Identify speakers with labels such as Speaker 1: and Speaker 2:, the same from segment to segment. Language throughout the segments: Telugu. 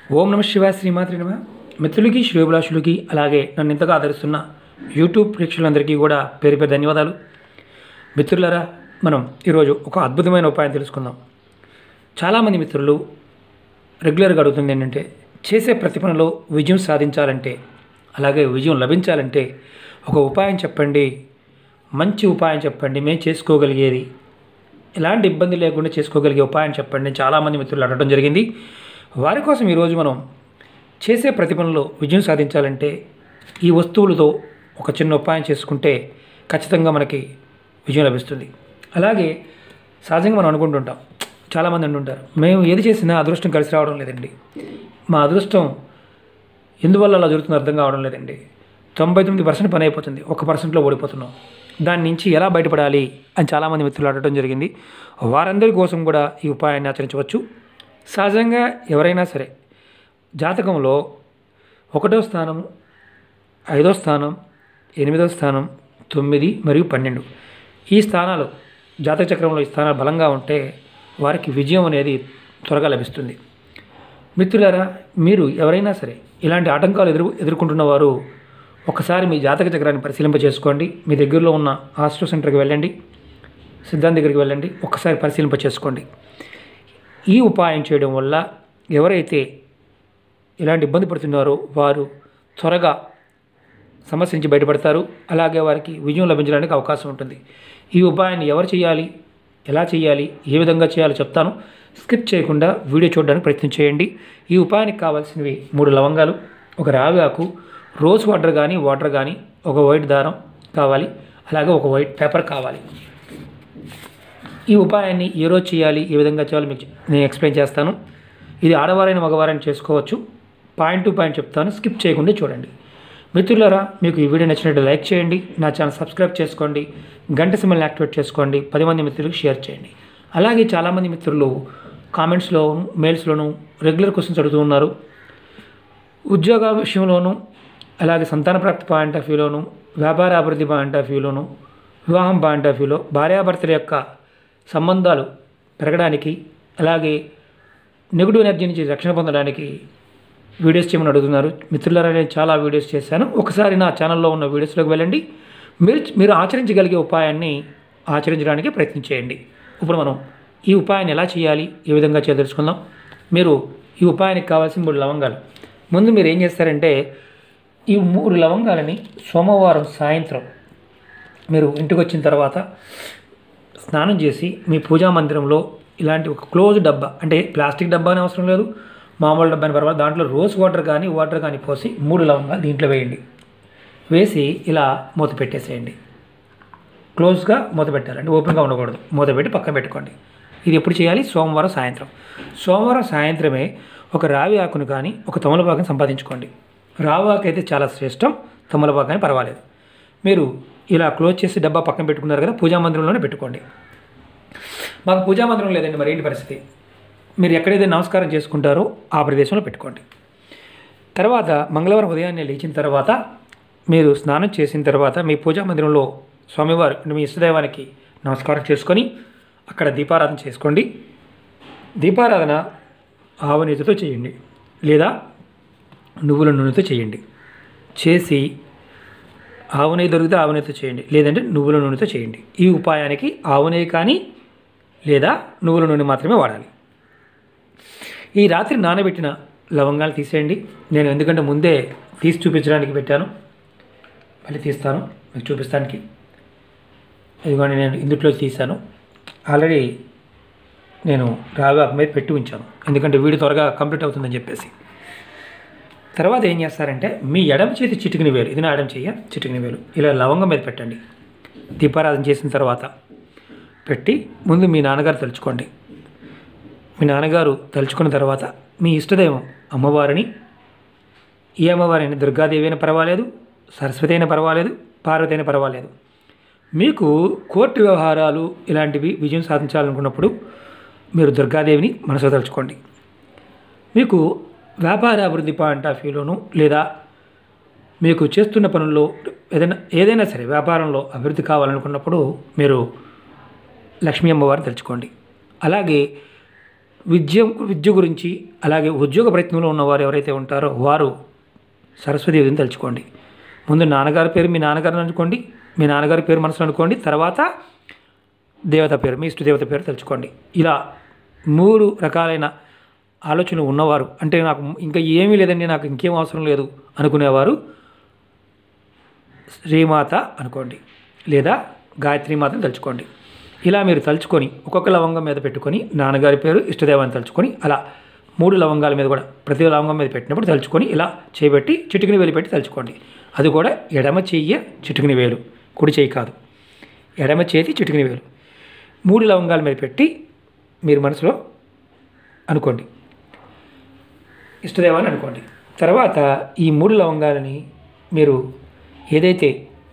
Speaker 1: ఓం నమ శివాయ శ్రీమాత్రి నమ. మిత్రులకి శ్రేయోభిలాషులకి అలాగే నన్ను ఇంతగా ఆదరిస్తున్న యూట్యూబ్ ప్రేక్షకులందరికీ కూడా పేరు పేరు ధన్యవాదాలు. మిత్రులారా, మనం ఈరోజు ఒక అద్భుతమైన ఉపాయం తెలుసుకుందాం. చాలామంది మిత్రులు రెగ్యులర్గా అడుగుతుంది ఏంటంటే, చేసే ప్రతి పనిలో విజయం సాధించాలంటే అలాగే విజయం లభించాలంటే ఒక ఉపాయం చెప్పండి, మంచి ఉపాయం చెప్పండి, మేము చేసుకోగలిగేది, ఎలాంటి ఇబ్బంది లేకుండా చేసుకోగలిగే ఉపాయం చెప్పండి. చాలామంది మిత్రులు అడగడం జరిగింది. వారి కోసం ఈరోజు మనం చేసే ప్రతి పనిలో విజయం సాధించాలంటే ఈ వస్తువులతో ఒక చిన్న ఉపాయం చేసుకుంటే ఖచ్చితంగా మనకి విజయం లభిస్తుంది. అలాగే సహజంగా మనం అనుకుంటుంటాం, చాలామంది అంటుంటారు, మేము ఏది చేసినా అదృష్టం కలిసి రావడం లేదండి, మా అదృష్టం ఎందువల్ల అలా జరుగుతుందో అర్థం కావడం లేదండి, 99% పని అయిపోతుంది, 1%లో ఓడిపోతున్నాం, దాని నుంచి ఎలా బయటపడాలి అని చాలామంది మిత్రులు అడగడం జరిగింది. వారందరి కోసం కూడా ఈ ఉపాయాన్ని ఆచరించవచ్చు. సహజంగా ఎవరైనా సరే జాతకంలో 1వ స్థానం, 5వ స్థానం, 8వ స్థానం, 9 మరియు 12 ఈ స్థానాలు జాతక చక్రంలో ఈ స్థానాలు బలంగా ఉంటే వారికి విజయం అనేది త్వరగా లభిస్తుంది. మిత్రులారా, మీరు ఎవరైనా సరే ఇలాంటి ఆటంకాలు ఎదుర్కొంటున్న వారు ఒకసారి మీ జాతక చక్రాన్ని పరిశీలింప చేసుకోండి. మీ దగ్గరలో ఉన్న ఆస్ట్రో సెంటర్కి వెళ్ళండి, సిద్ధాంత్ దగ్గరికి వెళ్ళండి, ఒక్కసారి పరిశీలింప చేసుకోండి. ఈ ఉపాయం చేయడం వల్ల ఎవరైతే ఇలాంటి ఇబ్బంది పడుతున్నారో వారు త్వరగా సమస్య నుంచి బయటపడతారు. అలాగే వారికి విజయం లభించడానికి అవకాశం ఉంటుంది. ఈ ఉపాయాన్ని ఎవరు చేయాలి, ఎలా చేయాలి, ఏ విధంగా చేయాలో చెప్తాను. స్కిప్ చేయకుండా వీడియో చూడడానికి ప్రయత్నం చేయండి. ఈ ఉపాయానికి కావాల్సినవి 3 లవంగాలు, ఒక రావి ఆకు, రోజ్ వాటర్ కానీ ఒక వైట్ దారం కావాలి, అలాగే ఒక వైట్ పేపర్ కావాలి. ఈ ఉపాయాన్ని ఏ రోజు చేయాలి, ఏ విధంగా చేయాలో మీకు నేను ఎక్స్ప్లెయిన్ చేస్తాను. ఇది ఆడవారైన మగవారైనా చేసుకోవచ్చు. పాయింట్ టు పాయింట్ చెప్తాను, స్కిప్ చేయకుండా చూడండి. మిత్రులారా, మీకు ఈ వీడియో నచ్చినట్టు లైక్ చేయండి, నా ఛానల్ సబ్స్క్రైబ్ చేసుకోండి, గంట సింబల్ని యాక్టివేట్ చేసుకోండి, 10 మంది మిత్రులకు షేర్ చేయండి. అలాగే చాలామంది మిత్రులు కామెంట్స్లో, మెయిల్స్లోనూ రెగ్యులర్ క్వశ్చన్స్ అడుగుతూ ఉన్నారు. ఉద్యోగ విషయంలోనూ, అలాగే సంతాన ప్రాప్తి పాయింట్ ఆఫ్ వ్యూలోను, వ్యాపార అభివృద్ధి పాయింట్ ఆఫ్ వ్యూలోను, వివాహం పాయింట్ ఆఫ్ వ్యూలో భార్యాభర్తల యొక్క సంబంధాలు పెరగడానికి, అలాగే నెగిటివ్ ఎనర్జీ నుంచి రక్షణ పొందడానికి వీడియోస్ చేయమని అడుగుతున్నారు. మిత్రులారా, నేను చాలా వీడియోస్ చేశాను. ఒకసారి నా ఛానల్లో ఉన్న వీడియోస్లోకి వెళ్ళండి. మీరు ఆచరించగలిగే ఉపాయాన్ని ఆచరించడానికి ప్రయత్నం చేయండి. ఇప్పుడు మనం ఈ ఉపాయాన్ని ఎలా చేయాలి, ఏ విధంగా చేయాలో తెలుసుకుందాం. మీరు ఈ ఉపాయానికి కావాల్సిన 3 లవంగాలు. ముందు మీరు ఏం చేస్తారంటే, ఈ 3 లవంగాలని సోమవారం సాయంత్రం మీరు ఇంటికి వచ్చిన తర్వాత స్నానం చేసి మీ పూజా మందిరంలో ఇలాంటి ఒక క్లోజ్ డబ్బా, అంటే ప్లాస్టిక్ డబ్బా అని అవసరం లేదు, మామూలు డబ్బా అని పర్వాలేదు, దాంట్లో రోజ్ వాటర్ కానీ పోసి 3 లవంగాలు దీంట్లో వేయండి. వేసి ఇలా మూత పెట్టేసేయండి. క్లోజ్గా మూత పెట్టాలి, అంటే ఓపెన్గా ఉండకూడదు. మూత పెట్టి పక్కన పెట్టుకోండి. ఇది ఎప్పుడు చేయాలి? సోమవారం సాయంత్రం. సోమవారం సాయంత్రమే ఒక రావి ఆకును కానీ ఒక తమలపాకుని సంపాదించుకోండి. రావి ఆకు అయితే చాలా శ్రేష్టం, తమలపాకు కానీ పర్వాలేదు. మీరు ఇలా క్లోజ్ చేసి డబ్బా పక్కన పెట్టుకున్నారు కదా, పూజా మందిరంలోనే పెట్టుకోండి. మాకు పూజా మందిరం లేదండి, మరి ఏంటి పరిస్థితి? మీరు ఎక్కడైతే నమస్కారం చేసుకుంటారో ఆ ప్రదేశంలో పెట్టుకోండి. తర్వాత మంగళవారం ఉదయాన్నే లేచిన తర్వాత మీరు స్నానం చేసిన తర్వాత మీ పూజా మందిరంలో స్వామివారు, మీ ఇష్టదైవానికి నమస్కారం చేసుకొని అక్కడ దీపారాధన చేసుకోండి. దీపారాధన ఆవునేతితో చేయండి, లేదా నువ్వుల నూనెతో చేయండి. చేసి ఆవు నెయ్యి దొరికితే ఆవు నెయ్యితో చేయండి, లేదంటే నువ్వుల నూనెతో చేయండి. ఈ ఉపాయానికి ఆవు నెయ్యి కానీ లేదా నువ్వుల నూనె మాత్రమే వాడాలి. ఈ రాత్రి నానబెట్టిన లవంగాలు తీసేయండి. నేను ఎందుకంటే ముందే తీసి చూపించడానికి పెట్టాను, మళ్ళీ తీస్తాను మీకు చూపిస్తానికి. ఇదిగోండి, నేను ఇందులో తీశాను. ఆల్రెడీ నేను రావి ఆకు మీద పెట్టి ఉంచాను, ఎందుకంటే వీడియో త్వరగా కంప్లీట్ అవుతుందని చెప్పేసి. తర్వాత ఏం చేస్తారంటే, మీ ఎడమ చేతి చిటికిన వేలు, ఇది నా ఎడమ చెయ్య, చిటికిన వేలు ఇలా లవంగం మీద పెట్టండి. దీపారాధన చేసిన తర్వాత పెట్టి ముందు మీ నాన్నగారు తలుచుకోండి. మీ నాన్నగారు తలుచుకున్న తర్వాత మీ ఇష్టదైవం అమ్మవారిని, ఏ అమ్మవారైనా, దుర్గాదేవి అయినా పర్వాలేదు, సరస్వతి అయినా పర్వాలేదు, పార్వతి అయినా పర్వాలేదు, మీకు కోర్టు వ్యవహారాలు ఇలాంటివి విజయం సాధించాలనుకున్నప్పుడు మీరు దుర్గాదేవిని మనసులో తలుచుకోండి. మీకు వ్యాపార అభివృద్ధి పాయింట్ ఆఫ్ వ్యూలోను, లేదా మీకు చేస్తున్న పనుల్లో ఏదైనా సరే వ్యాపారంలో అభివృద్ధి కావాలనుకున్నప్పుడు మీరు లక్ష్మీ అమ్మవారిని తలుచుకోండి. అలాగే విద్య గురించి అలాగే ఉద్యోగ ప్రయత్నంలో ఉన్నవారు ఎవరైతే ఉంటారో వారు సరస్వతీదేవిని తలుచుకోండి. ముందు నాన్నగారి పేరు మీ నాన్నగారిని అనుకోండి, మీ నాన్నగారి పేరు మనసులో అనుకోండి, తర్వాత దేవత పేరు మీ ఇష్టదేవత పేరు తలుచుకోండి. ఇలా 3 రకాలైన ఆలోచనలు ఉన్నవారు, అంటే నాకు ఇంకా ఏమీ లేదండి, నాకు ఇంకేం అవసరం లేదు అనుకునేవారు శ్రీమాత అనుకోండి, లేదా గాయత్రీమాతను తలుచుకోండి. ఇలా మీరు తలుచుకొని ఒక్కొక్క లవంగం మీద పెట్టుకొని నాన్నగారి పేరు ఇష్టదేవాన్ని తలుచుకొని అలా 3 లవంగాల మీద కూడా ప్రతి లవంగం మీద పెట్టినప్పుడు తలుచుకొని ఇలా చేయబెట్టి చిటికిన వేలు పెట్టి తలుచుకోండి. అది కూడా ఎడమ చెయ్యి చిటికిన వేలు, కుడి చెయ్యి కాదు, ఎడమ చేతి చిటికిన వేలు 3 లవంగాల మీద పెట్టి మీరు మనసులో అనుకోండి, ఇష్టదేవాన్ని అనుకోండి. తర్వాత ఈ 3 లవంగాలని మీరు ఏదైతే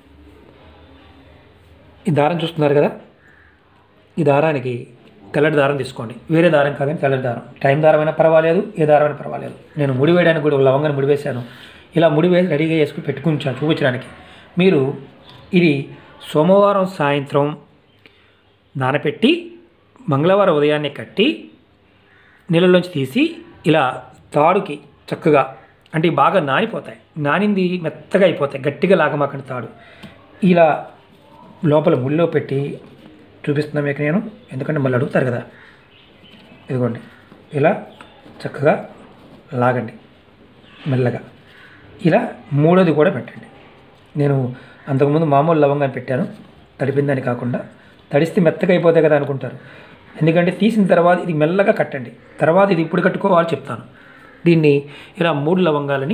Speaker 1: ఈ దారం చూస్తున్నారు కదా, ఈ దారానికి తెల్లటి దారం తీసుకోండి, వేరే దారం కాదని తెల్లటి దారం, టైం దారమైనా పర్వాలేదు, ఏ దారమైనా పర్వాలేదు. నేను ముడి వేయడానికి కూడా లవంగాన్ని ముడి వేశాను, ఇలా ముడి వేసి రెడీగా వేసుకుని పెట్టుకుంటాను చూపించడానికి. మీరు ఇది సోమవారం సాయంత్రం నానపెట్టి మంగళవారం ఉదయాన్నే కట్టి నీళ్ళలోంచి తీసి ఇలా తాడుకి చక్కగా, అంటే బాగా నానిపోతాయి, నానింది మెత్తగా అయిపోతాయి, గట్టిగా లాగమాకండి తాడు. ఇలా లోపల ముళ్ళో పెట్టి చూపిస్తున్నా మీకు నేను, ఎందుకంటే మళ్ళీ అడుగుతారు కదా. ఇదిగోండి ఇలా చక్కగా లాగండి మెల్లగా. ఇలా 3వది కూడా పెట్టండి. నేను అంతకుముందు మామూలు లవంగాన్ని పెట్టాను, తడిపిందని కాకుండా. తడిస్తే మెత్తగా అయిపోతాయి కదా అనుకుంటారు, ఎందుకంటే తీసిన తర్వాత ఇది మెల్లగా కట్టండి, తర్వాత ఇది ఇప్పుడు కట్టుకోవాలి చెప్తాను. దీన్ని ఇలా 3 లవంగాలని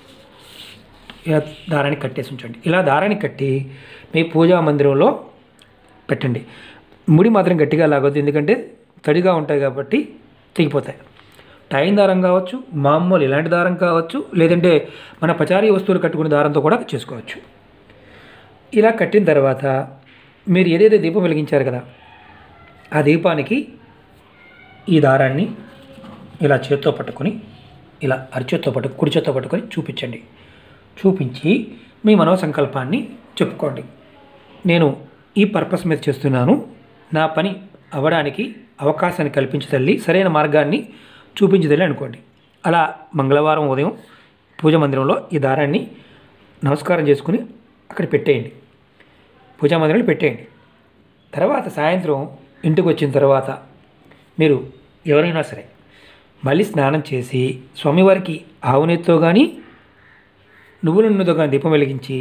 Speaker 1: ఇలా దారానికి కట్టేసి ఉంచండి. ఇలా దారానికి కట్టి మీ పూజా మందిరంలో పెట్టండి. ముడి మాత్రం గట్టిగా లాగొద్దు, ఎందుకంటే తడిగా ఉంటాయి కాబట్టి తెగిపోతాయి. టైం దారం కావచ్చు, మామూలు ఇలాంటి దారం కావచ్చు, లేదంటే మన పచారీ వస్తువులు కట్టుకునే దారంతో కూడా చేసుకోవచ్చు. ఇలా కట్టిన తర్వాత మీరు ఏదైతే దీపం వెలిగించారు కదా, ఆ దీపానికి ఈ దారాన్ని ఇలా చేత్తో పట్టుకొని, ఇలా అరిచేత్తో కుడి చేత్తో పట్టుకొని చూపించండి. చూపించి మీ మనోసంకల్పాన్ని చెప్పుకోండి. నేను ఈ పర్పస్ మీద చేస్తున్నాను, నా పని అవ్వడానికి అవకాశాన్ని కల్పించి తల్లి, సరైన మార్గాన్ని చూపించి తల్లి అనుకోండి. అలా మంగళవారం ఉదయం పూజ మందిరంలో ఈ దారాన్ని నమస్కారం చేసుకుని అక్కడ పెట్టేయండి, పూజా మందిరంలో పెట్టేయండి. తర్వాత సాయంత్రం ఇంటికి వచ్చిన తర్వాత మీరు ఎవరైనా సరే మళ్ళీ స్నానం చేసి స్వామివారికి ఆవునేతితో కానీ నువ్వుల నూనెతో కానీ దీపం వెలిగించి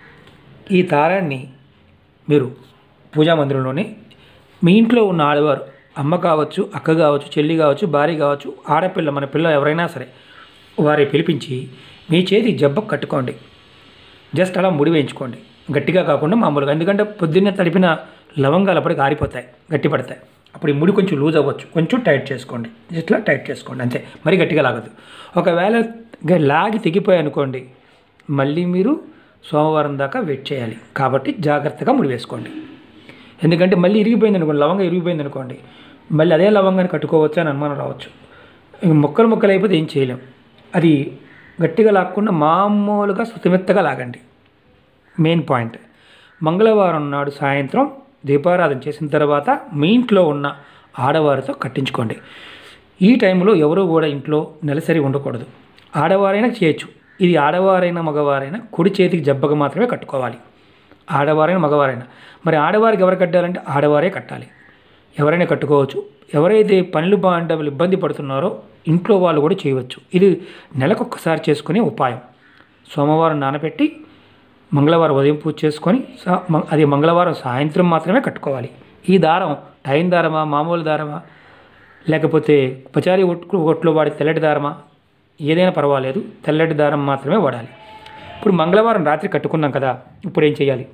Speaker 1: ఈ దారాన్ని మీరు పూజా మందిరంలోనే మీ ఇంట్లో ఉన్న ఆడవారు, అమ్మ కావచ్చు, అక్క కావచ్చు, చెల్లి కావచ్చు, భార్య కావచ్చు, ఆడపిల్ల మన పిల్ల ఎవరైనా సరే వారి పిలిపించి మీ చేతి జబ్బకు కట్టుకోండి. జస్ట్ అలా ముడి వేయించుకోండి, గట్టిగా కాకుండా మామూలుగా, ఎందుకంటే పొద్దున్నే తడిపిన లవంగాలు అప్పటికి ఆరిపోతాయి, గట్టి పడతాయి. అప్పుడు ఈ ముడి కొంచెం లూజ్ అవ్వచ్చు, కొంచెం టైట్ చేసుకోండి, ఇట్లా టైట్ చేసుకోండి అంతే, మరీ గట్టిగా లాగద్దు. ఒకవేళ లాగి తెగిపోయి అనుకోండి, మళ్ళీ మీరు సోమవారం దాకా వెయిట్ చేయాలి. కాబట్టి జాగ్రత్తగా ముడి వేసుకోండి, ఎందుకంటే మళ్ళీ ఇరిగిపోయింది అనుకోండి, లవంగా ఇరిగిపోయింది అనుకోండి, మళ్ళీ అదే లవంగాన్ని కట్టుకోవచ్చు అని అనుమానం రావచ్చు. ముక్కలు అయిపోతే ఏం చేయలేం. అది గట్టిగా లాక్కుండా మామూలుగా శుతిమెత్తగా లాగండి. మెయిన్ పాయింట్, మంగళవారం నాడు సాయంత్రం దీపారాధన చేసిన తర్వాత మీ ఇంట్లో ఉన్న ఆడవారితో కట్టించుకోండి. ఈ టైంలో ఎవరు కూడా ఇంట్లో నెలసరి ఉండకూడదు. ఆడవారైనా చేయొచ్చు, ఇది ఆడవారైనా మగవారైనా కుడి చేతికి జబ్బగా మాత్రమే కట్టుకోవాలి, ఆడవారైనా మగవారైనా. మరి ఆడవారికి ఎవరు కట్టాలంటే ఆడవారే కట్టాలి, ఎవరైనా కట్టుకోవచ్చు. ఎవరైతే పనులు బాగుంటే ఇబ్బంది పడుతున్నారో ఇంట్లో వాళ్ళు కూడా చేయవచ్చు. ఇది నెలకొక్కసారి చేసుకునే ఉపాయం. సోమవారం నానబెట్టి మంగళవారం ఉదయం పూజ చేసుకొని అది మంగళవారం సాయంత్రం మాత్రమే కట్టుకోవాలి. ఈ దారం టైం దారమా, మామూలు దారమా, లేకపోతే పచారీ ఒట్లో వాడే తెల్లటి దారమా, ఏదైనా పర్వాలేదు, తెల్లటి దారం మాత్రమే వాడాలి. ఇప్పుడు మంగళవారం రాత్రి కట్టుకున్నాం కదా, ఇప్పుడు ఏం చేయాలి?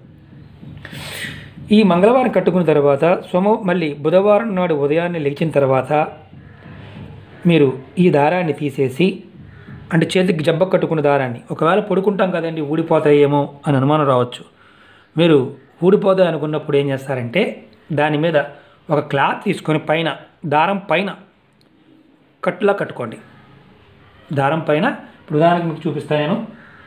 Speaker 1: ఈ మంగళవారం కట్టుకున్న తర్వాత మళ్ళీ బుధవారం నాడు ఉదయాన్నే లేచిన తర్వాత మీరు ఈ దారాన్ని తీసేసి, అంటే చేతికి జబ్బ కట్టుకున్న దారాన్ని, ఒకవేళ పడుకుంటాం కదండి ఊడిపోతాయేమో అని అనుమానం రావచ్చు. మీరు ఊడిపోతాయి అనుకున్నప్పుడు ఏం చేస్తారంటే దాని మీద ఒక క్లాత్ తీసుకొని పైన దారం పైన కట్టులా కట్టుకోండి. దారం పైన ఇప్పుడు ఉదాహరణకు మీకు చూపిస్తాను నేను.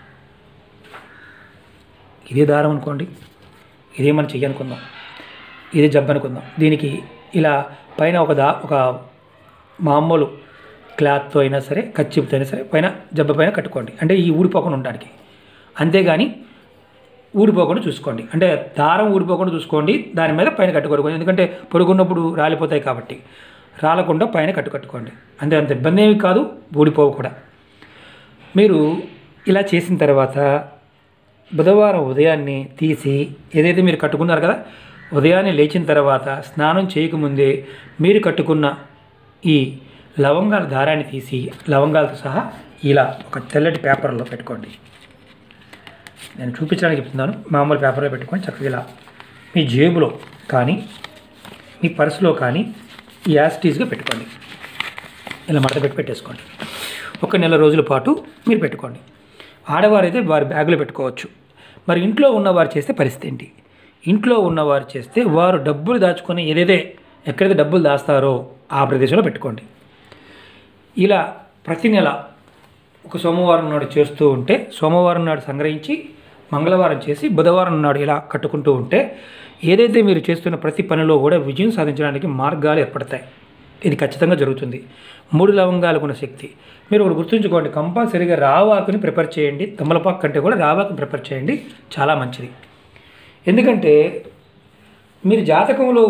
Speaker 1: ఇదే దారం అనుకోండి, ఇదే మనం చెయ్యి అనుకుందాం, ఇదే జబ్బు అనుకుందాం. దీనికి ఇలా పైన ఒక మామూలు క్లాత్తో అయినా సరే కచ్చిపుతో అయినా సరే పైన జబ్బ పైన కట్టుకోండి, అంటే ఈ ఊడిపోకుండా ఉండడానికి. అంతేగాని ఊడిపోకుండా చూసుకోండి, అంటే దారం ఊడిపోకుండా చూసుకోండి, దాని మీద పైన కట్టుకోండి. ఎందుకంటే పొడుగున్నప్పుడు రాలిపోతాయి కాబట్టి రాలకుండా పైన కట్టుకోండి. అంత ఇబ్బంది ఏమి కాదు, ఊడిపోవు కూడా. మీరు ఇలా చేసిన తర్వాత బుధవారం ఉదయాన్నే తీసి ఏదైతే మీరు కట్టుకున్నారు కదా, ఉదయాన్నే లేచిన తర్వాత స్నానం చేయకముందే మీరు కట్టుకున్న ఈ లవంగాల దారాన్ని తీసి లవంగాలతో సహా ఇలా ఒక తెల్లటి పేపర్లో పెట్టుకోండి. నేను చూపించడానికి చెప్తున్నాను. మామూలు పేపర్లో పెట్టుకొని చక్కగా ఇలా మీ జేబులో కానీ మీ పర్సులో కానీ యాస్టీస్గా పెట్టుకోండి. ఇలా మడత పెట్టేసుకోండి. ఒక నెల రోజుల పాటు మీరు పెట్టుకోండి. ఆడవారైతే వారి బ్యాగులో పెట్టుకోవచ్చు. మరి ఇంట్లో ఉన్నవారు చేస్తే పరిస్థితి ఏంటి? ఇంట్లో ఉన్నవారు చేస్తే వారు డబ్బులు దాచుకొని ఏదైతే ఎక్కడైతే డబ్బులు దాస్తారో ఆ ప్రదేశంలో పెట్టుకోండి. ఇలా ప్రతి నెల ఒక సోమవారం నాడు చేస్తూ ఉంటే సోమవారం నాడు సంగ్రహించి మంగళవారం చేసి బుధవారం నాడు ఇలా కట్టుకుంటూ ఉంటే ఏదైతే మీరు చేస్తున్న ప్రతి పనిలో కూడా విజయం సాధించడానికి మార్గాలు ఏర్పడతాయి. ఇది ఖచ్చితంగా జరుగుతుంది. 3 లవంగాలకు ఉన్న శక్తి మీరు ఒకటి గుర్తుంచుకోండి. కంపల్సరీగా రావాకుని ప్రిపేర్ చేయండి. తమలపాకు కంటే కూడా రావాకుని ప్రిపేర్ చేయండి, చాలా మంచిది. ఎందుకంటే మీ జాతకంలో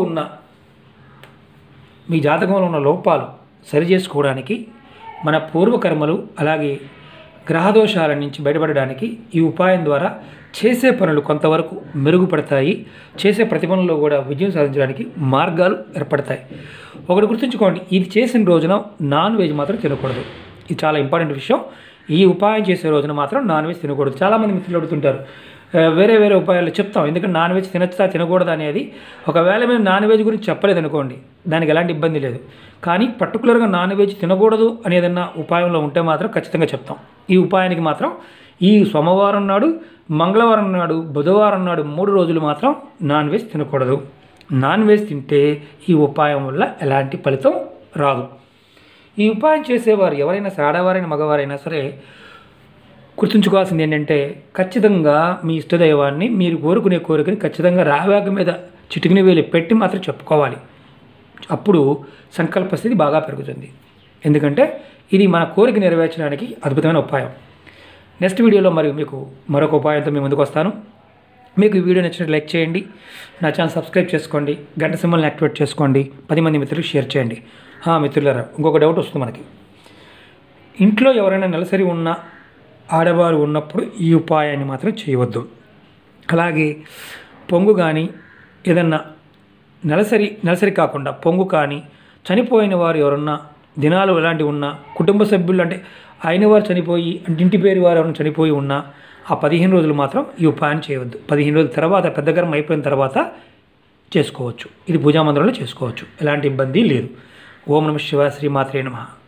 Speaker 1: ఉన్న లోపాలు సరి చేసుకోవడానికి, మన పూర్వకర్మలు అలాగే గ్రహదోషాల నుంచి బయటపడడానికి ఈ ఉపాయం ద్వారా చేసే పనులు కొంతవరకు మెరుగుపడతాయి. చేసే ప్రతి పనుల్లో కూడా విజయం సాధించడానికి మార్గాలు ఏర్పడతాయి. ఒకటి గుర్తుంచుకోండి, ఇది చేసిన రోజున నాన్ వెజ్ మాత్రం తినకూడదు. ఇది చాలా ఇంపార్టెంట్ విషయం. ఈ ఉపాయం చేసే రోజున మాత్రం నాన్ వెజ్ తినకూడదు. చాలామంది మిత్రులు అడుగుతుంటారు, వేరే ఉపాయాలు చెప్తాం, ఎందుకంటే నాన్ వెజ్ తినచ్చా తినకూడదు అనేది. ఒకవేళ మేము నాన్ వెజ్ గురించి చెప్పలేదు అనుకోండి, దానికి ఎలాంటి ఇబ్బంది లేదు. కానీ పర్టికులర్గా నాన్ వెజ్ తినకూడదు అనేదన్నా ఉపాయంలో ఉంటే మాత్రం ఖచ్చితంగా చెప్తాం. ఈ ఉపాయానికి మాత్రం ఈ సోమవారం నాడు, మంగళవారం నాడు, బుధవారం నాడు 3 రోజులు మాత్రం నాన్ వెజ్ తినకూడదు. నాన్ వెజ్ తింటే ఈ ఉపాయం వల్ల ఎలాంటి ఫలితం రాదు. ఈ ఉపాయం చేసేవారు ఎవరైనా సరే, ఆడవారైనా మగవారైనా సరే, గుర్తుంచుకోవాల్సింది ఏంటంటే ఖచ్చితంగా మీ ఇష్టదైవాన్ని మీరు కోరుకునే కోరికని ఖచ్చితంగా రావాక మీద చిటికిన వేలు పెట్టి మాత్రం చెప్పుకోవాలి. అప్పుడు సంకల్ప స్థితి బాగా పెరుగుతుంది. ఎందుకంటే ఇది మన కోరిక నెరవేర్చడానికి అద్భుతమైన ఉపాయం. నెక్స్ట్ వీడియోలో మీకు మరొక ఉపాయంతో మీ ముందుకు వస్తాను. మీకు ఈ వీడియో నచ్చినట్టు లైక్ చేయండి, నా ఛానల్ సబ్స్క్రైబ్ చేసుకోండి, గంట సింబల్ని యాక్టివేట్ చేసుకోండి, 10 మంది మిత్రులకు షేర్ చేయండి. మిత్రులారా, ఇంకొక డౌట్ వస్తుంది మనకి. ఇంట్లో ఎవరైనా నెలసరి ఉన్న ఆడవారు ఉన్నప్పుడు ఈ ఉపాయాన్ని మాత్రం చేయవద్దు. అలాగే పొంగు కానీ ఏదన్నా నెలసరి కాకుండా పొంగు కానీ చనిపోయిన వారు ఎవరన్నా దినాలు ఎలాంటివి ఉన్నా, కుటుంబ సభ్యులు అంటే అయిన వారు చనిపోయి, అంటే ఇంటి పేరు వారు ఎవరైనా చనిపోయి ఉన్నా ఆ 15 రోజులు మాత్రం ఈ ఉపాయాన్ని చేయవద్దు. 15 రోజుల తర్వాత పెద్ద కర్మ అయిపోయిన తర్వాత చేసుకోవచ్చు. ఇది పూజా మందిరంలో చేసుకోవచ్చు, ఎలాంటి ఇబ్బంది లేదు. ఓం నమః శివాయ, శ్రీమాత్రే నమః.